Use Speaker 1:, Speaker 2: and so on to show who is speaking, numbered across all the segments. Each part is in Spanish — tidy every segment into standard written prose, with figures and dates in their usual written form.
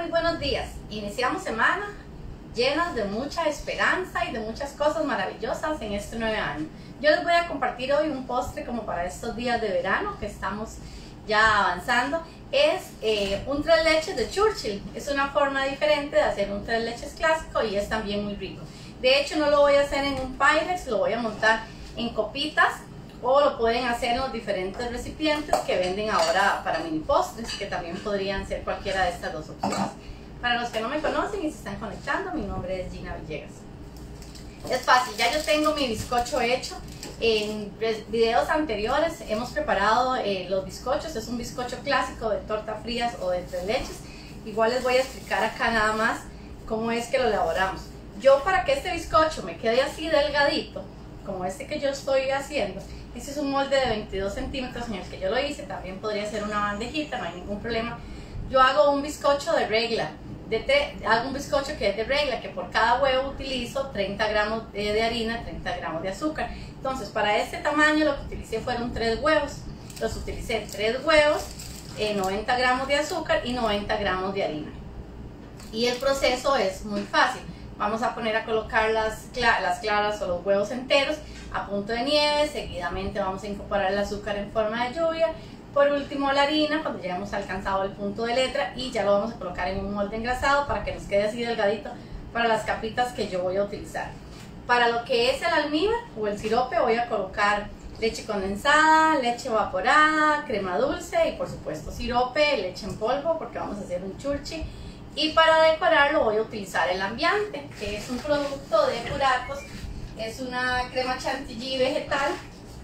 Speaker 1: muy buenos días. Iniciamos semana llenas de mucha esperanza y de muchas cosas maravillosas en este nuevo año. Yo les voy a compartir hoy un postre como para estos días de verano que estamos ya avanzando. Es un tres leches de Churchill. Es una forma diferente de hacer un tres leches clásico y es también muy rico. De hecho, no lo voy a hacer en un Pyrex, lo voy a montar en copitas, o lo pueden hacer en los diferentes recipientes que venden ahora para mini postres, que también podrían ser cualquiera de estas dos opciones. Para los que no me conocen y se están conectando, mi nombre es Gina Villegas. Es fácil, ya yo tengo mi bizcocho hecho. En videos anteriores hemos preparado los bizcochos. Es un bizcocho clásico de torta frías o de tres leches. Igual les voy a explicar acá nada más cómo es que lo elaboramos. Yo, para que este bizcocho me quede así delgadito, como este que yo estoy haciendo, este es un molde de 22 centímetros en el que yo lo hice. También podría ser una bandejita, no hay ningún problema. Yo hago un bizcocho de regla, hago un bizcocho que es de regla, que por cada huevo utilizo 30 gramos de harina, 30 gramos de azúcar. Entonces, para este tamaño lo que utilicé fueron 3 huevos. Los utilicé 3 huevos, 90 gramos de azúcar y 90 gramos de harina. Y el proceso es muy fácil. Vamos a poner a colocar las claras o los huevos enteros a punto de nieve. Seguidamente vamos a incorporar el azúcar en forma de lluvia. Por último, la harina cuando ya hemos alcanzado el punto de letra, y ya lo vamos a colocar en un molde engrasado para que nos quede así delgadito para las capitas que yo voy a utilizar. Para lo que es el almíbar o el sirope, voy a colocar leche condensada, leche evaporada, crema dulce y por supuesto sirope, leche en polvo, porque vamos a hacer un Churchill. Y para decorarlo voy a utilizar el ambiante, que es un producto de Puracos. Es una crema chantilly vegetal,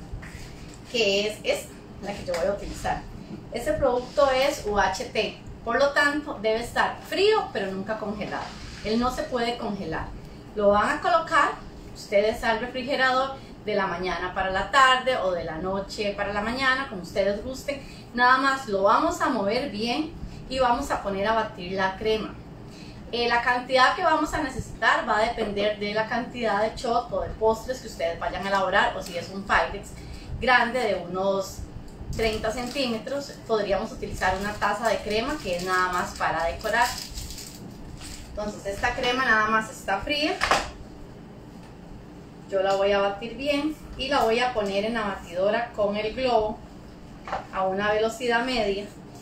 Speaker 1: que es esta, la que yo voy a utilizar. Este producto es UHT, por lo tanto debe estar frío pero nunca congelado. Él no se puede congelar. Lo van a colocar ustedes al refrigerador de la mañana para la tarde o de la noche para la mañana, como ustedes gusten. Nada más lo vamos a mover bien y vamos a poner a batir la crema. La cantidad que vamos a necesitar va a depender de la cantidad de shot o de postres que ustedes vayan a elaborar, o si es un Pyrex grande de unos 30 centímetros, podríamos utilizar una taza de crema, que es nada más para decorar. Entonces esta crema nada más está fría. Yo la voy a batir bien y la voy a poner en la batidora con el globo a una velocidad media,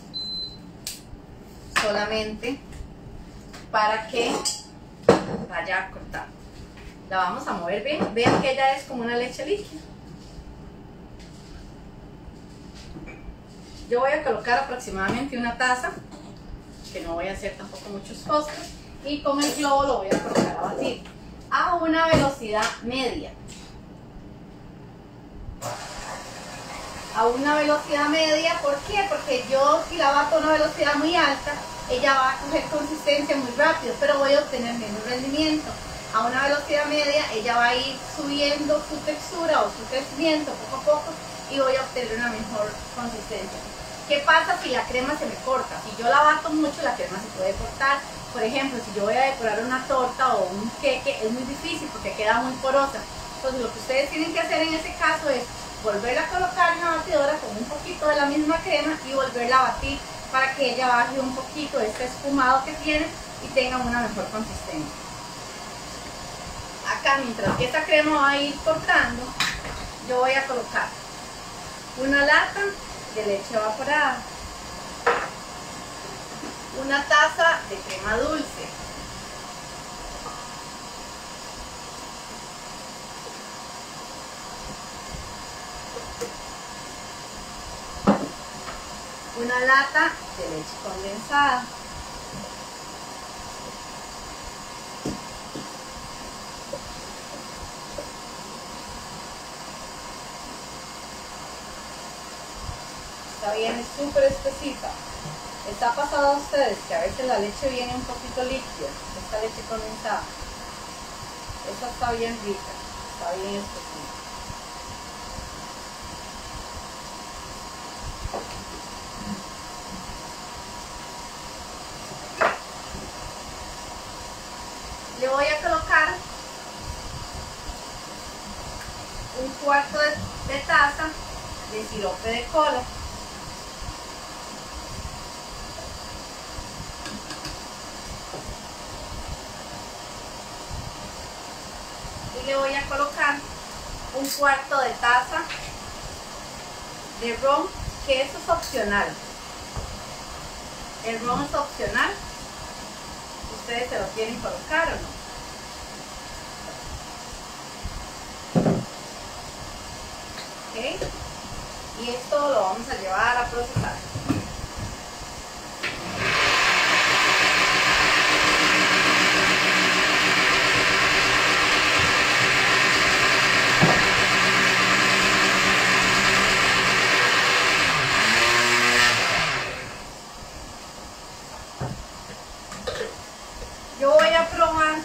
Speaker 1: solamente para que vaya cortando. La vamos a mover bien. Vean que ella es como una leche líquida. Yo voy a colocar aproximadamente una taza, que no voy a hacer tampoco muchos postres, y con el globo lo voy a colocar a batir a una velocidad media. A una velocidad media, ¿por qué? Porque yo, si la bato a una velocidad muy alta, ella va a coger consistencia muy rápido, pero voy a obtener menos rendimiento. A una velocidad media, ella va a ir subiendo su textura o su crecimiento poco a poco y voy a obtener una mejor consistencia. ¿Qué pasa si la crema se me corta? Si yo la bato mucho, la crema se puede cortar. Por ejemplo, si yo voy a decorar una torta o un queque, es muy difícil porque queda muy porosa. Entonces, lo que ustedes tienen que hacer en ese caso es volverla a colocar en la batidora con un poquito de la misma crema y volverla a batir para que ella baje un poquito este espumado que tiene y tenga una mejor consistencia. Acá, mientras que esta crema va a ir cortando, yo voy a colocar una lata de leche evaporada, una taza de crema dulce, una lata de leche condensada, esta viene súper espesita. ¿Les ha pasado a ustedes que a veces la leche viene un poquito líquida? Esta leche condensada, esta está bien rica, está bien espesita. Le voy a colocar un cuarto de taza de sirope de cola. le voy a colocar un cuarto de taza de ron, que eso es opcional. El ron es opcional. Ustedes se lo quieren colocar o no. ¿Okay? Y esto lo vamos a llevar a procesar. Yo voy a probar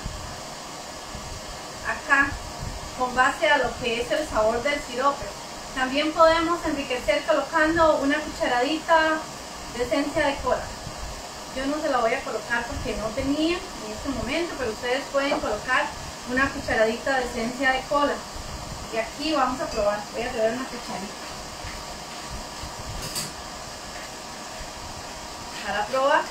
Speaker 1: acá con base a lo que es el sabor del sirope. También podemos enriquecer colocando una cucharadita de esencia de cola. Yo no se la voy a colocar porque no tenía en este momento, pero ustedes pueden colocar una cucharadita de esencia de cola. Y aquí vamos a probar. Voy a traer una cucharita para probar.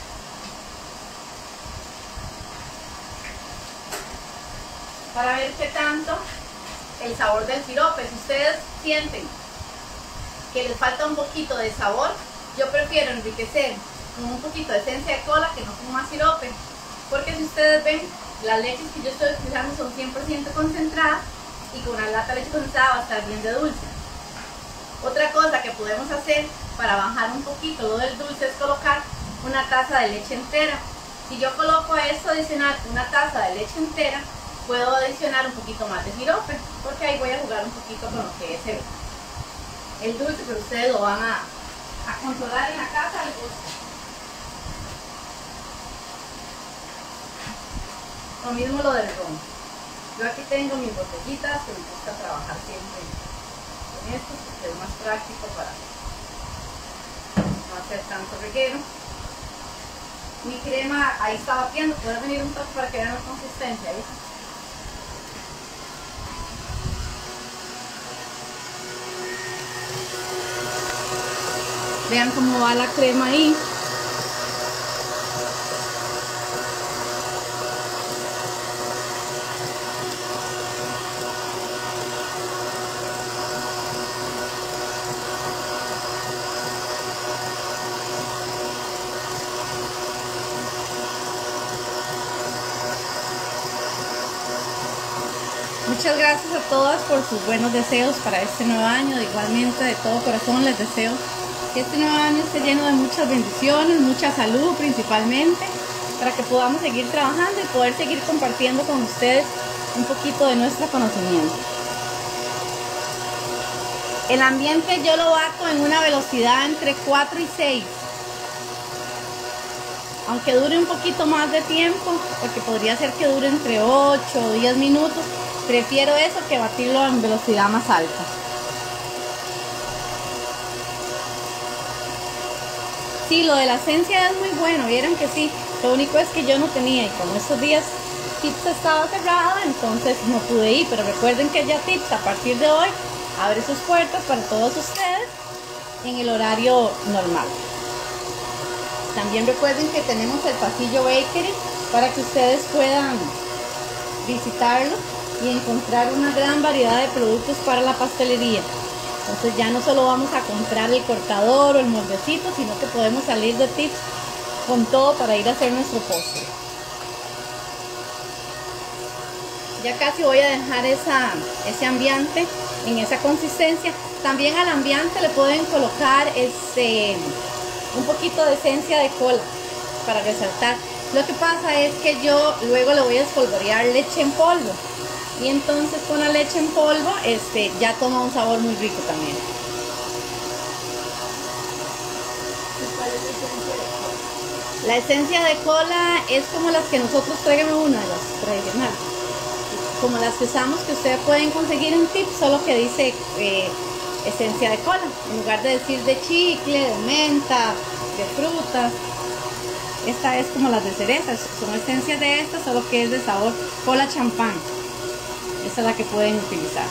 Speaker 1: Para ver qué tanto el sabor del sirope. Si ustedes sienten que les falta un poquito de sabor, yo prefiero enriquecer con un poquito de esencia de cola que no con más sirope, porque si ustedes ven, las leches que yo estoy utilizando son 100% concentradas y con una lata de leche condensada va a estar bien de dulce. Otra cosa que podemos hacer para bajar un poquito lo del dulce es colocar una taza de leche entera. Si yo coloco a esto adicional una taza de leche entera, puedo adicionar un poquito más de sirope, porque ahí voy a jugar un poquito con lo que es el dulce, pero ustedes lo van a controlar en la casa al gusto. Lo mismo lo del ron. Yo aquí tengo mis botellitas que me gusta trabajar siempre con esto, porque es más práctico para no hacer tanto reguero. Mi crema ahí está batiendo, puede venir un toque para que vean la consistencia, ¿viste? Vean cómo va la crema ahí. Muchas gracias a todas por sus buenos deseos para este nuevo año. Igualmente, de todo corazón les deseo que este nuevo año esté lleno de muchas bendiciones, mucha salud principalmente, para que podamos seguir trabajando y poder seguir compartiendo con ustedes un poquito de nuestro conocimiento. El ambiente yo lo bato en una velocidad entre 4 y 6. Aunque dure un poquito más de tiempo, porque podría ser que dure entre 8 o 10 minutos, prefiero eso que batirlo en velocidad más alta. Sí, lo de la esencia es muy bueno, vieron que sí. Lo único es que yo no tenía, y como estos días Tips estaba cerrada, entonces no pude ir. Pero recuerden que ya Tips a partir de hoy abre sus puertas para todos ustedes en el horario normal. También recuerden que tenemos el pasillo Bakery para que ustedes puedan visitarlo y encontrar una gran variedad de productos para la pastelería. Entonces ya no solo vamos a comprar el cortador o el moldecito, sino que podemos salir de Tips con todo para ir a hacer nuestro postre. Ya casi voy a dejar ese ambiente en esa consistencia. También al ambiente le pueden colocar un poquito de esencia de cola para resaltar. Lo que pasa es que yo luego le voy a espolvorear leche en polvo. Y entonces con la leche en polvo ya toma un sabor muy rico también. La esencia de cola es como las que nosotros traemos, una de las tradicionales, como las que usamos, que ustedes pueden conseguir en Tips, solo que dice esencia de cola, en lugar de decir de chicle, de menta, de frutas. Esta es como las de cereza, son esencias de estas, solo que es de sabor cola champán. Esa es la que pueden utilizar.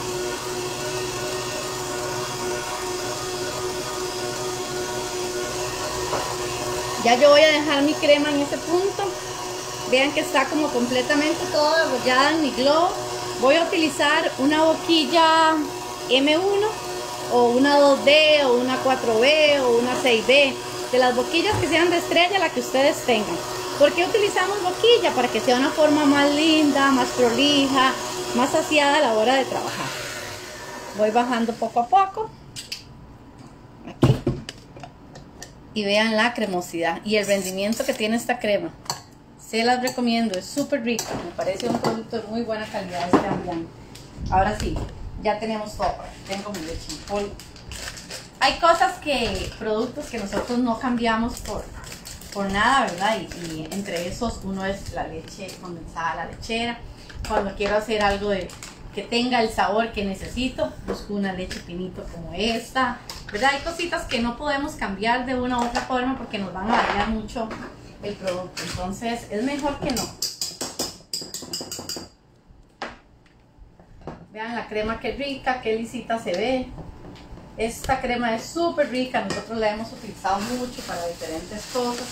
Speaker 1: Ya yo voy a dejar mi crema en este punto. Vean que está como completamente toda arrollada en mi globo. Voy a utilizar una boquilla M1 o una 2D o una 4B o una 6B, de las boquillas que sean de estrella, la que ustedes tengan. ¿Por qué utilizamos boquilla? Para que sea una forma más linda, más prolija, más saciada a la hora de trabajar. Voy bajando poco a poco. Aquí. Y vean la cremosidad y el rendimiento que tiene esta crema. Se las recomiendo, es súper rica. Me parece un producto de muy buena calidad este Ambiance. Ahora sí, ya tenemos todo. Tengo mi leche en polvo. Hay cosas productos que nosotros no cambiamos por nada, ¿verdad? Y entre esos uno es la leche condensada, la lechera. Cuando quiero hacer algo que tenga el sabor que necesito, busco una leche pinito como esta, ¿verdad? Hay cositas que no podemos cambiar de una u otra forma porque nos van a variar mucho el producto. Entonces es mejor que no. Vean la crema, qué rica, qué lisita se ve. Esta crema es súper rica, nosotros la hemos utilizado mucho para diferentes cosas.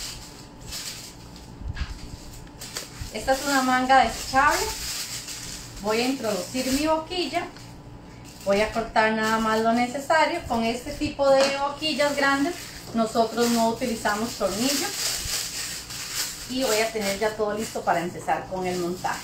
Speaker 1: Esta es una manga desechable. Voy a introducir mi boquilla. Voy a cortar nada más lo necesario. Con este tipo de boquillas grandes nosotros no utilizamos tornillos. Y voy a tener ya todo listo para empezar con el montaje.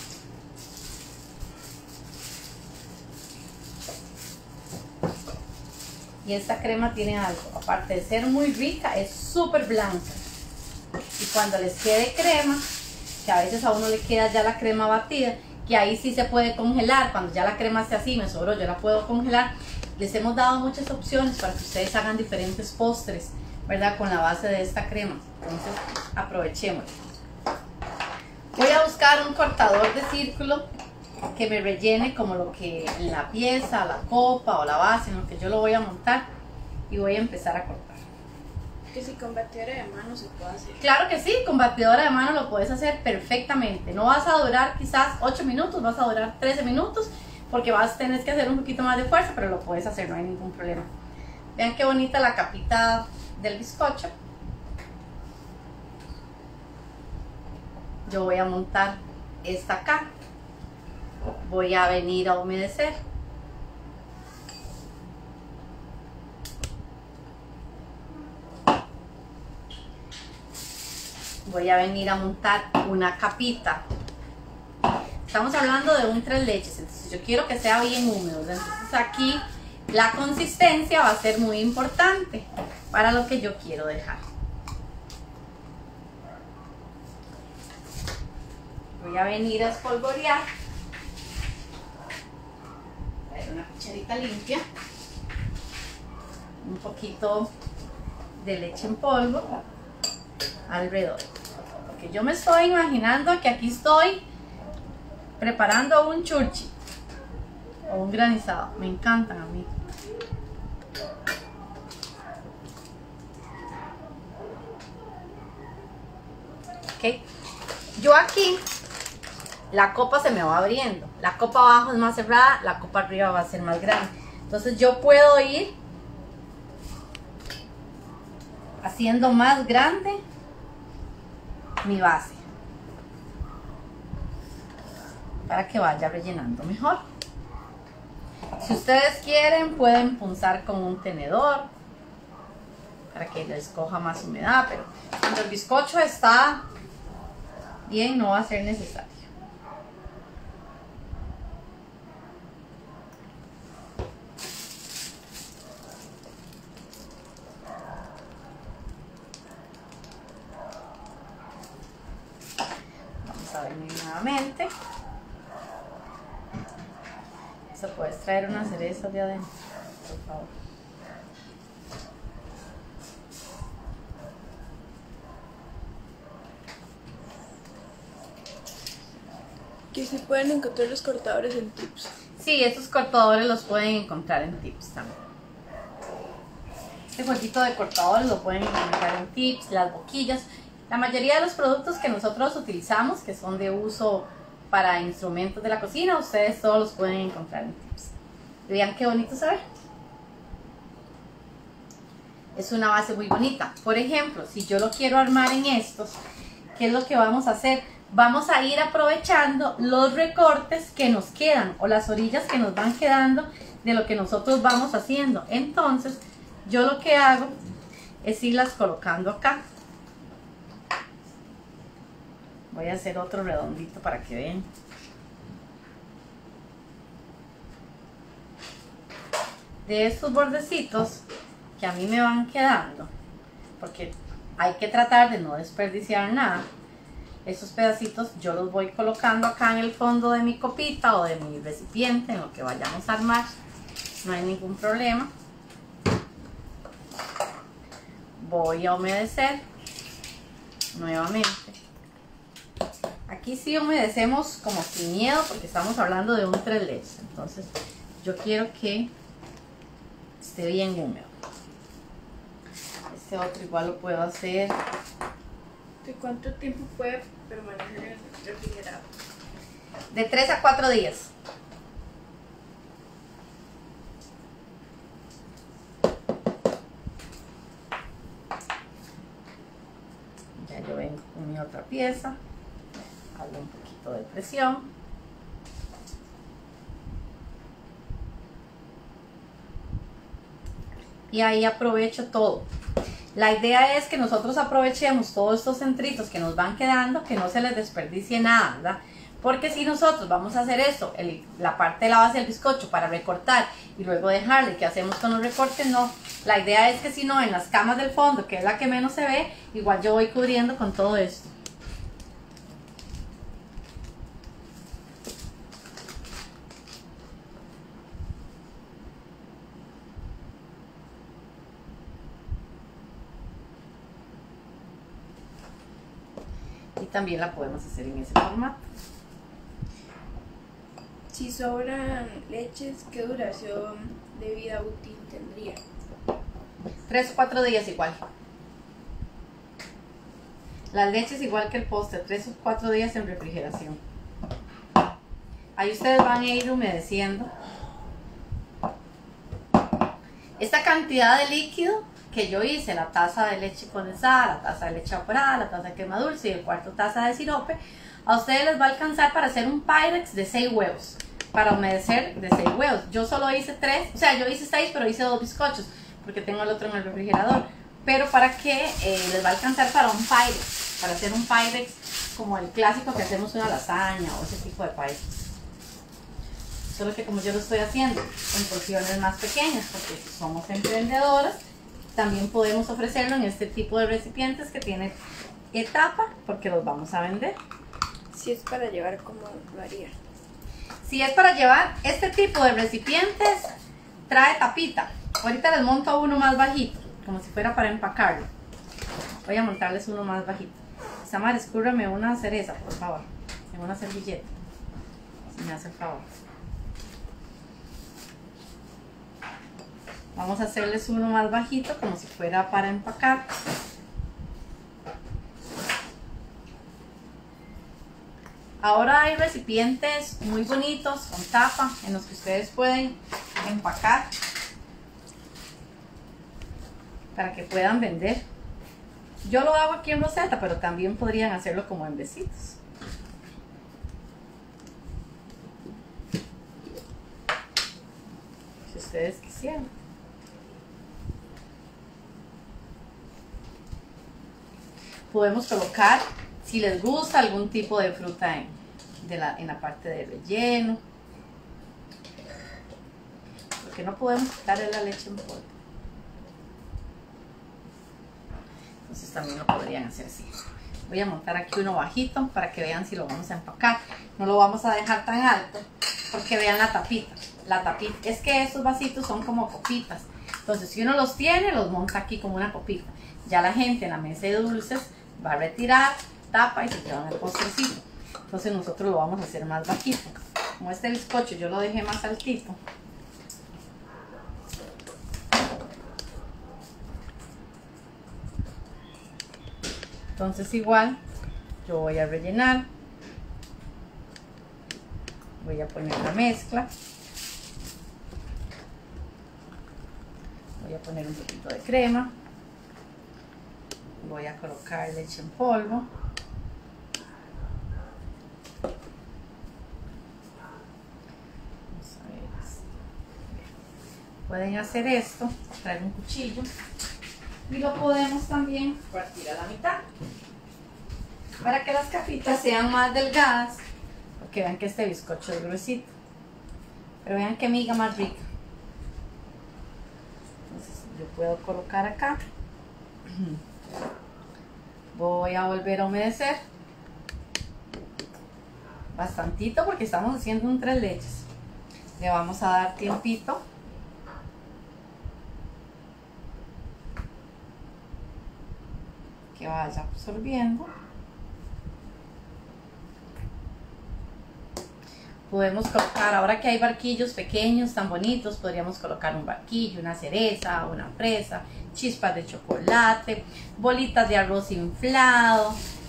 Speaker 1: Y esta crema tiene algo, aparte de ser muy rica, es súper blanca. Y cuando les quede crema, que a veces a uno le queda ya la crema batida, que ahí sí se puede congelar, cuando ya la crema esté así, me sobró, yo la puedo congelar. Les hemos dado muchas opciones para que ustedes hagan diferentes postres, ¿verdad? Con la base de esta crema. Entonces, aprovechemos. Voy a buscar un cortador de círculo que me rellene como lo que en la pieza, la copa o la base en lo que yo lo voy a montar, y voy a empezar a cortar.
Speaker 2: Que si con batidora de mano se puede hacer.
Speaker 1: Claro que sí, con batidora de mano lo puedes hacer perfectamente. No vas a durar quizás 8 minutos, vas a durar 13 minutos porque tenés que hacer un poquito más de fuerza, pero lo puedes hacer, no hay ningún problema. Vean qué bonita la capita del bizcocho. Yo voy a montar esta acá. Voy a venir a humedecer. Voy a venir a montar una capita. Estamos hablando de un 3 leches, entonces yo quiero que sea bien húmedo. Entonces aquí la consistencia va a ser muy importante para lo que yo quiero dejar. Voy a venir a espolvorear. Una cucharita limpia, un poquito de leche en polvo alrededor, porque yo me estoy imaginando que aquí estoy preparando un churchi o un granizado. Me encantan a mí. Ok, yo aquí la copa se me va abriendo, la copa abajo es más cerrada, la copa arriba va a ser más grande. Entonces yo puedo ir haciendo más grande mi base para que vaya rellenando mejor. Si ustedes quieren pueden punzar con un tenedor para que les coja más humedad, pero cuando el bizcocho está bien no va a ser necesario. Vamos a venir nuevamente. ¿Se puedes traer una cereza de adentro, por favor?
Speaker 2: Que se pueden encontrar los cortadores en Tips.
Speaker 1: Sí, estos cortadores los pueden encontrar en Tips también. Este jueguito de cortadores lo pueden encontrar en Tips, las boquillas. La mayoría de los productos que nosotros utilizamos, que son de uso para instrumentos de la cocina, ustedes todos los pueden encontrar en Tips. Vean qué bonito se ve. Es una base muy bonita. Por ejemplo, si yo lo quiero armar en estos, ¿qué es lo que vamos a hacer? vamos a ir aprovechando los recortes que nos quedan o las orillas que nos van quedando de lo que nosotros vamos haciendo. Entonces, yo lo que hago es irlas colocando acá. Voy a hacer otro redondito para que vean. De estos bordecitos que a mí me van quedando, porque hay que tratar de no desperdiciar nada, esos pedacitos yo los voy colocando acá en el fondo de mi copita o de mi recipiente, en lo que vayamos a armar. No hay ningún problema. Voy a humedecer nuevamente. Aquí sí humedecemos como sin miedo porque estamos hablando de un 3 leches. Entonces yo quiero que esté bien húmedo. Este otro igual lo puedo hacer.
Speaker 2: ¿De cuánto tiempo puede permanecer en el refrigerador?
Speaker 1: De 3 a 4 días. Ya yo vengo con mi otra pieza. Hago un poquito de presión. Y ahí aprovecho todo. La idea es que nosotros aprovechemos todos estos centritos que nos van quedando, que no se les desperdicie nada, ¿verdad? Porque si nosotros vamos a hacer esto, la parte de la base del bizcocho para recortar y luego dejarle, ¿qué hacemos con los recortes? No, la idea es que si no, en las camas del fondo, que es la que menos se ve, igual yo voy cubriendo con todo esto. Y también la podemos hacer en ese formato.
Speaker 2: Si sobran leches, ¿qué duración de vida útil tendría?
Speaker 1: 3 o 4 días igual. Las leches igual que el postre, 3 o 4 días en refrigeración. Ahí ustedes van a ir humedeciendo. Esta cantidad de líquido que yo hice, la taza de leche condensada, la taza de leche evaporada, la taza de crema dulce y el cuarto taza de sirope, a ustedes les va a alcanzar para hacer un Pyrex de 6 huevos, para humedecer de 6 huevos. Yo solo hice 3, o sea, yo hice 6, pero hice 2 bizcochos, porque tengo el otro en el refrigerador. Pero para que les va a alcanzar para un Pyrex, para hacer un Pyrex como el clásico que hacemos una lasaña o ese tipo de Pyrex. Solo que como yo lo estoy haciendo en porciones más pequeñas, porque somos emprendedoras, también podemos ofrecerlo en este tipo de recipientes que tienen etapa, porque los vamos a vender.
Speaker 2: Si es para llevar, ¿cómo lo haría?
Speaker 1: Si es para llevar, este tipo de recipientes trae tapita. Ahorita les monto uno más bajito, como si fuera para empacarlo. Voy a montarles uno más bajito. Samar, escúrrame una cereza, por favor, en una servilleta, si me hace el favor. Vamos a hacerles uno más bajito, como si fuera para empacar. Ahora hay recipientes muy bonitos con tapa en los que ustedes pueden empacar para que puedan vender. Yo lo hago aquí en roseta, pero también podrían hacerlo como en besitos. Si ustedes quisieran. Podemos colocar, si les gusta, algún tipo de fruta en la parte de relleno. Porque no podemos quitarle la leche en polvo. Entonces también lo podrían hacer así. Voy a montar aquí uno bajito para que vean si lo vamos a empacar. No lo vamos a dejar tan alto porque vean la tapita. La tapita, es que estos vasitos son como copitas. Entonces si uno los tiene, los monta aquí como una copita. Ya la gente en la mesa de dulces va a retirar, tapa y se llevan el postrecito. Entonces nosotros lo vamos a hacer más bajito. Como este bizcocho yo lo dejé más altito. Entonces igual yo voy a rellenar. Voy a poner la mezcla. Voy a poner un poquito de crema. Voy a colocar leche en polvo. pueden hacer esto, traer un cuchillo y lo podemos también partir a la mitad para que las capitas sean más delgadas, porque vean que este bizcocho es gruesito, pero vean qué miga más rica. Entonces yo puedo colocar acá, voy a volver a humedecer bastantito porque estamos haciendo un 3 leches. Le vamos a dar tiempito que vaya absorbiendo. Podemos colocar, ahora que hay barquillos pequeños tan bonitos, podríamos colocar un barquillo, una cereza, una fresa, chispas de chocolate, bolitas de arroz inflado.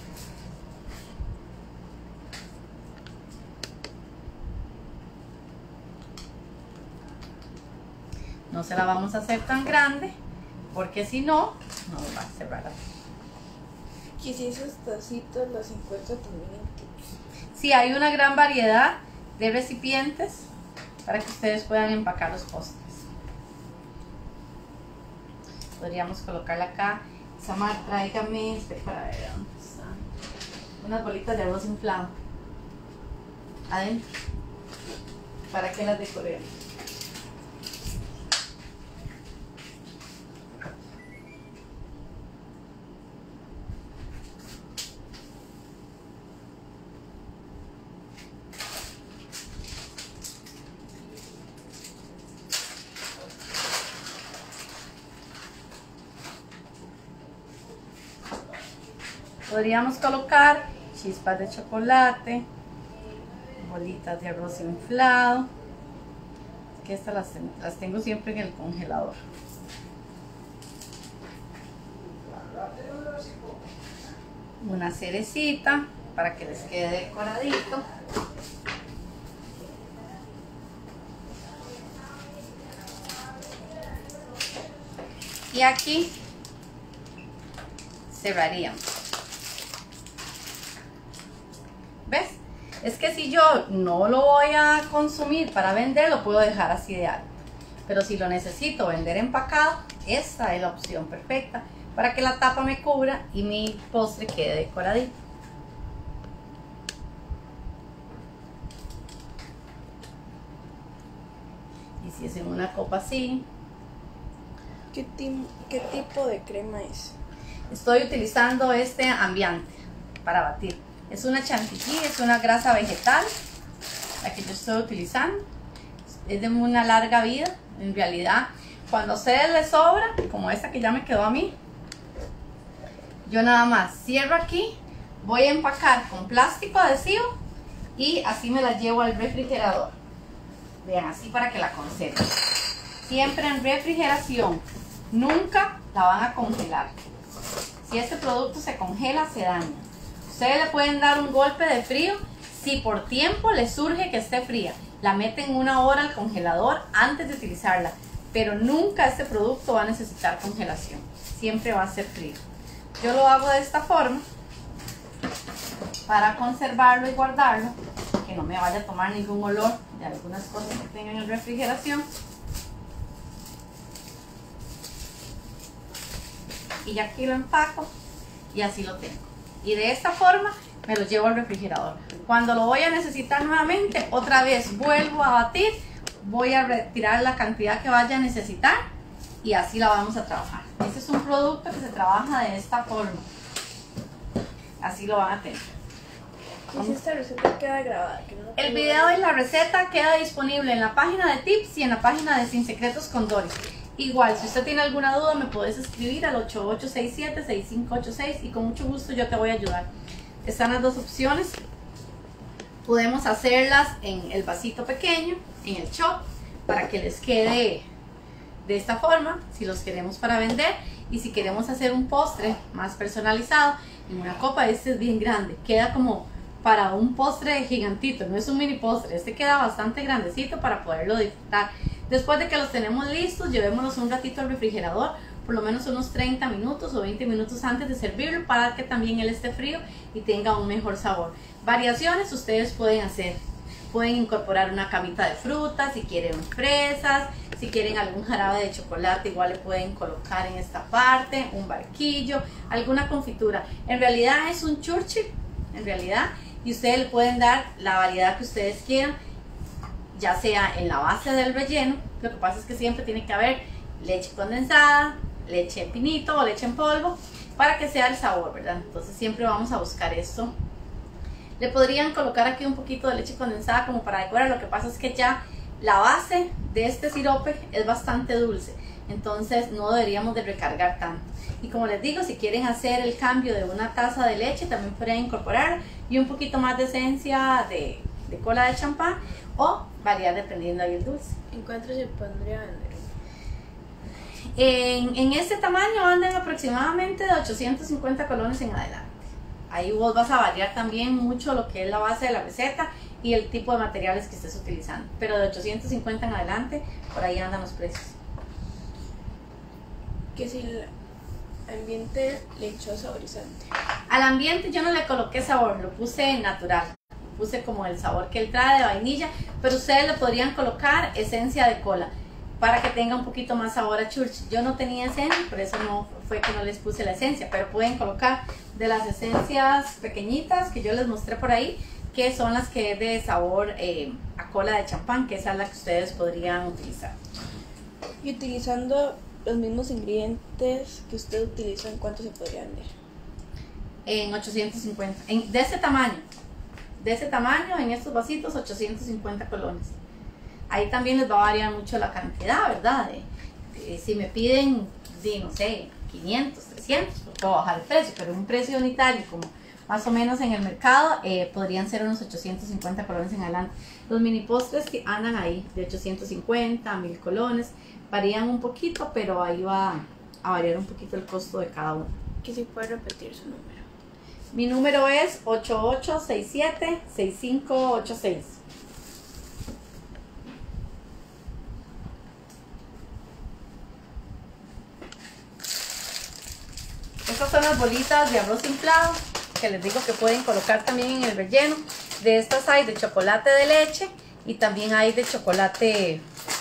Speaker 1: No se la vamos a hacer tan grande porque si no, no va a cerrar.
Speaker 2: Quizás esos tacitos los encuentro también en Tips.
Speaker 1: Sí, hay una gran variedad de recipientes para que ustedes puedan empacar los postres. Podríamos colocarla acá. Samar, tráigame para ver dónde están. Unas bolitas de arroz inflado adentro para que las decoremos. Podríamos colocar chispas de chocolate, bolitas de arroz inflado, que estas las tengo siempre en el congelador. Una cerecita para que les quede decoradito. Y aquí cerraríamos. ¿Ves? Es que si yo no lo voy a consumir para vender, lo puedo dejar así de alto. Pero si lo necesito vender empacado, esta es la opción perfecta para que la tapa me cubra y mi postre quede decoradito. Y si es en una copa así.
Speaker 2: ¿Qué tipo de crema es?
Speaker 1: Estoy utilizando este Ambiante para batir. Es una chantilly, es una grasa vegetal, la que yo estoy utilizando. Es de una larga vida, en realidad. Cuando a ustedes les sobra, como esta que ya me quedó a mí, yo nada más cierro aquí, voy a empacar con plástico adhesivo y así me la llevo al refrigerador. Vean, así para que la conserven. Siempre en refrigeración, nunca la van a congelar. Si este producto se congela, se daña. Ustedes le pueden dar un golpe de frío si por tiempo les surge que esté fría. La meten 1 hora al congelador antes de utilizarla, pero nunca este producto va a necesitar congelación. Siempre va a ser frío. Yo lo hago de esta forma para conservarlo y guardarlo, que no me vaya a tomar ningún olor de algunas cosas que tengan en refrigeración. Y ya aquí lo empaco y así lo tengo. Y de esta forma me lo llevo al refrigerador. Cuando lo voy a necesitar nuevamente, otra vez vuelvo a batir, voy a retirar la cantidad que vaya a necesitar y así la vamos a trabajar. Este es un producto que se trabaja de esta forma. Así lo van a tener.
Speaker 2: Si esta receta queda grabada.
Speaker 1: El video y la receta queda disponible en la página de Tips y en la página de Sin Secretos con Doris. Igual, si usted tiene alguna duda, me puedes escribir al 8867-6586 y con mucho gusto yo te voy a ayudar. Están las dos opciones. Podemos hacerlas en el vasito pequeño, en el chop, para que les quede de esta forma, si los queremos para vender. Y si queremos hacer un postre más personalizado, en una copa, este es bien grande, queda como para un postre gigantito, no es un mini postre, este queda bastante grandecito para poderlo disfrutar. Después de que los tenemos listos, llevémoslos un ratito al refrigerador, por lo menos unos 30 minutos o 20 minutos antes de servirlo, para que también él esté frío y tenga un mejor sabor. Variaciones ustedes pueden hacer. Pueden incorporar una camita de frutas, si quieren fresas, si quieren algún jarabe de chocolate, igual le pueden colocar en esta parte, un barquillo, alguna confitura. En realidad es un Churchill, en realidad, y ustedes le pueden dar la variedad que ustedes quieran, ya sea en la base del relleno. Lo que pasa es que siempre tiene que haber leche condensada, leche en pinito o leche en polvo, para que sea el sabor, ¿verdad? Entonces siempre vamos a buscar esto. Le podrían colocar aquí un poquito de leche condensada como para decorar. Lo que pasa es que ya la base de este sirope es bastante dulce, entonces no deberíamos de recargar tanto. Y como les digo, si quieren hacer el cambio de una taza de leche, también pueden incorporar y un poquito más de esencia de cola de champán, o variar dependiendo ahí el dulce.
Speaker 2: ¿En cuánto se pondría a vender?
Speaker 1: En este tamaño andan aproximadamente de 850 colones en adelante. Ahí vos vas a variar también mucho lo que es la base de la receta y el tipo de materiales que estés utilizando, pero de 850 en adelante, por ahí andan los precios.
Speaker 2: Que si el ambiente le echó saborizante.
Speaker 1: Al ambiente yo no le coloqué sabor, lo puse natural, puse como el sabor que él trae de vainilla, pero ustedes le podrían colocar esencia de cola para que tenga un poquito más sabor a Churchill. Yo no tenía esencia, por eso no fue que no les puse la esencia, pero pueden colocar de las esencias pequeñitas que yo les mostré por ahí, que son las que es de sabor a cola de champán, que esa es la que ustedes podrían utilizar.
Speaker 2: Y utilizando los mismos ingredientes que usted utiliza, ¿en cuánto se podría vender?
Speaker 1: En 850, de ese tamaño, en estos vasitos, 850 colones. Ahí también les va a variar mucho la cantidad, ¿verdad? Si me piden, no sé, 500, 300, pues puedo bajar el precio, pero un precio unitario como más o menos en el mercado, podrían ser unos 850 colones en adelante. Los mini postres que andan ahí de 850 a 1000 colones, varían un poquito, pero ahí va a variar un poquito el costo de cada uno.
Speaker 2: Que si puede repetir su número.
Speaker 1: Mi número es 8867-6586. Estas son las bolitas de arroz inflado que les digo que pueden colocar también en el relleno. De estas hay de chocolate de leche y también hay de chocolate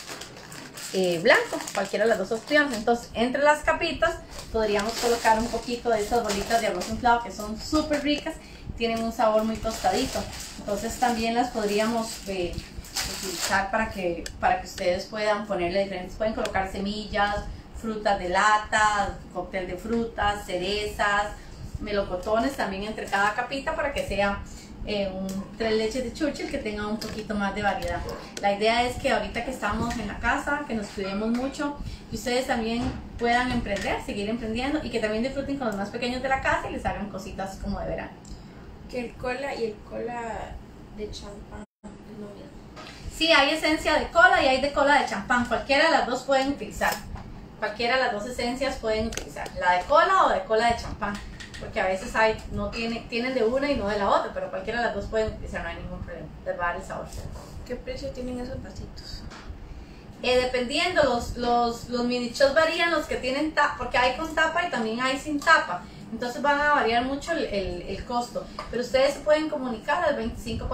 Speaker 1: blanco, cualquiera de las dos opciones. Entonces, entre las capitas podríamos colocar un poquito de estas bolitas de arroz inflado que son súper ricas, tienen un sabor muy tostadito. Entonces también las podríamos utilizar para que ustedes puedan ponerle diferentes. Pueden colocar semillas, frutas de lata, cóctel de frutas, cerezas, melocotones también entre cada capita, para que sea tres leches de Churchill que tengan un poquito más de variedad. La idea es que ahorita que estamos en la casa, que nos cuidemos mucho y ustedes también puedan emprender, seguir emprendiendo, y que también disfruten con los más pequeños de la casa y les hagan cositas como de verano.
Speaker 2: Que el cola y el cola de champán es lo mismo.
Speaker 1: Sí, hay esencia de cola y hay de cola de champán, cualquiera de las dos pueden utilizar. Cualquiera de las dos esencias pueden utilizar, la de cola o de cola de champán, porque a veces tienen de una y no de la otra, pero cualquiera de las dos pueden utilizar, no hay ningún problema, les va a dar el sabor.
Speaker 2: ¿Qué precio tienen esos vasitos?
Speaker 1: Dependiendo, los mini shots varían, los que tienen tapa, porque hay con tapa y también hay sin tapa, entonces van a variar mucho el costo, pero ustedes se pueden comunicar al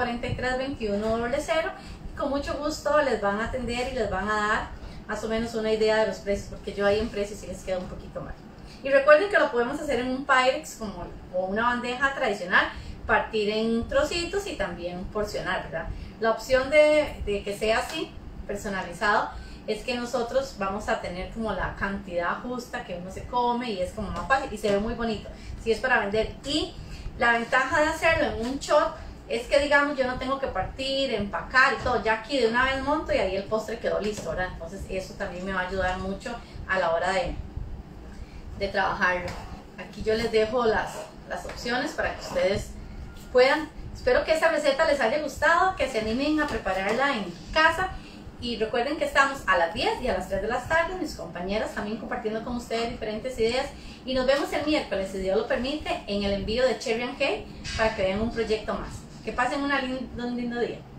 Speaker 1: 2543-2100 y con mucho gusto les van a atender y les van a dar más o menos una idea de los precios, porque yo ahí en precios sí les queda un poquito mal. Y recuerden que lo podemos hacer en un Pyrex o una bandeja tradicional, partir en trocitos y también porcionar, ¿verdad? La opción de que sea así, personalizado, es que nosotros vamos a tener como la cantidad justa que uno se come y es como más fácil y se ve muy bonito si es para vender. Y la ventaja de hacerlo en un shot es que, digamos, yo no tengo que partir, empacar y todo, ya aquí de una vez monto y ahí el postre quedó listo, ¿verdad? Entonces eso también me va a ayudar mucho a la hora de trabajarlo. Aquí yo les dejo las opciones para que ustedes puedan. Espero que esta receta les haya gustado, que se animen a prepararla en casa. Y recuerden que estamos a las 10 y a las 3 de la tarde, mis compañeras también compartiendo con ustedes diferentes ideas. Y nos vemos el miércoles, si Dios lo permite, en el envío de Cherry & Cake para que vean un proyecto más. Que pasen un lindo día.